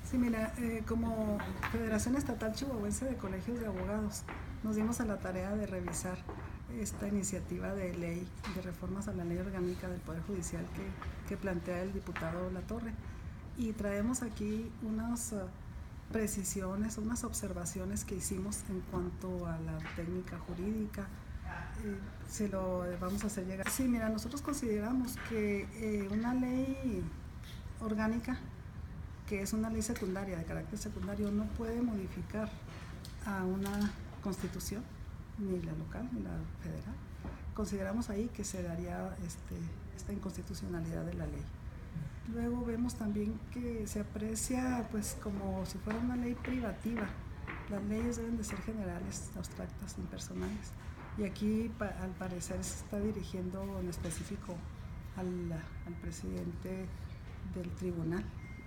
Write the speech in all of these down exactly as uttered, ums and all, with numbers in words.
Sí, mira, eh, como Federación Estatal Chihuahuense de Colegios de Abogados, nos dimos a la tarea de revisar esta iniciativa de ley de reformas a la ley orgánica del Poder Judicial que, que plantea el diputado Latorre. Y traemos aquí unas uh, precisiones, unas observaciones que hicimos en cuanto a la técnica jurídica. Eh, se lo vamos a hacer llegar. Sí, mira, nosotros consideramos que eh, una ley orgánica, que es una ley secundaria, de carácter secundario, no puede modificar a una constitución, ni la local ni la federal. Consideramos ahí que se daría este, esta inconstitucionalidad de la ley. Luego vemos también que se aprecia pues como si fuera una ley privativa. Las leyes deben de ser generales, abstractas, impersonales. Y aquí pa, al parecer se está dirigiendo en específico al, al presidente del tribunal,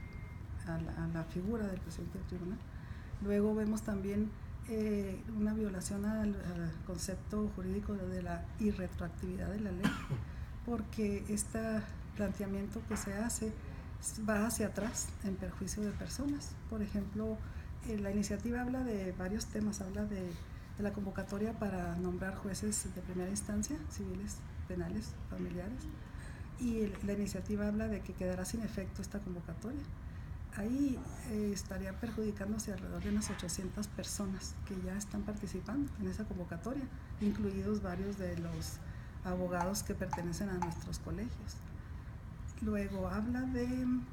a la, a la figura del presidente del tribunal. Luego vemos también eh, una violación al, al concepto jurídico de la irretroactividad de la ley, porque este planteamiento que se hace va hacia atrás en perjuicio de personas. Por ejemplo, eh, la iniciativa habla de varios temas, habla de, de la convocatoria para nombrar jueces de primera instancia, civiles, penales, familiares, y el, la iniciativa habla de que quedará sin efecto esta convocatoria. Ahí eh, estaría perjudicándose alrededor de unas ochocientas personas que ya están participando en esa convocatoria, incluidos varios de los abogados que pertenecen a nuestros colegios. Luego habla de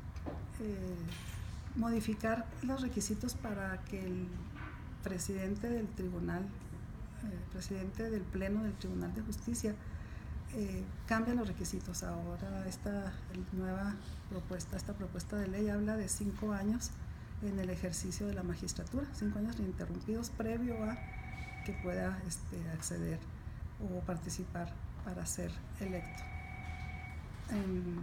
eh, modificar los requisitos para que el presidente del tribunal, eh, presidente del pleno del Tribunal de Justicia, eh, cambie los requisitos. Ahora esta nueva propuesta, esta propuesta de ley habla de cinco años en el ejercicio de la magistratura, cinco años ininterrumpidos previo a que pueda este, acceder o participar para ser electo. En,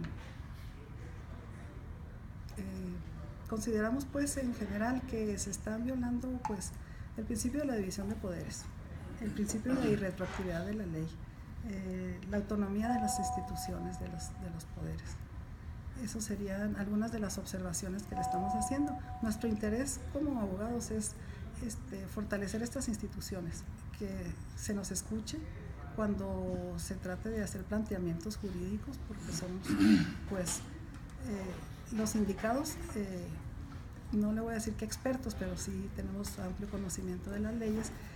eh, consideramos pues en general que se está violando pues el principio de la división de poderes, el principio de la irretroactividad de la ley, eh, la autonomía de las instituciones, de los, de los poderes. Esas serían algunas de las observaciones que le estamos haciendo. Nuestro interés como abogados es este, fortalecer estas instituciones, que se nos escuche cuando se trate de hacer planteamientos jurídicos, porque somos pues eh, los indicados, eh, no le voy a decir que expertos, pero sí tenemos amplio conocimiento de las leyes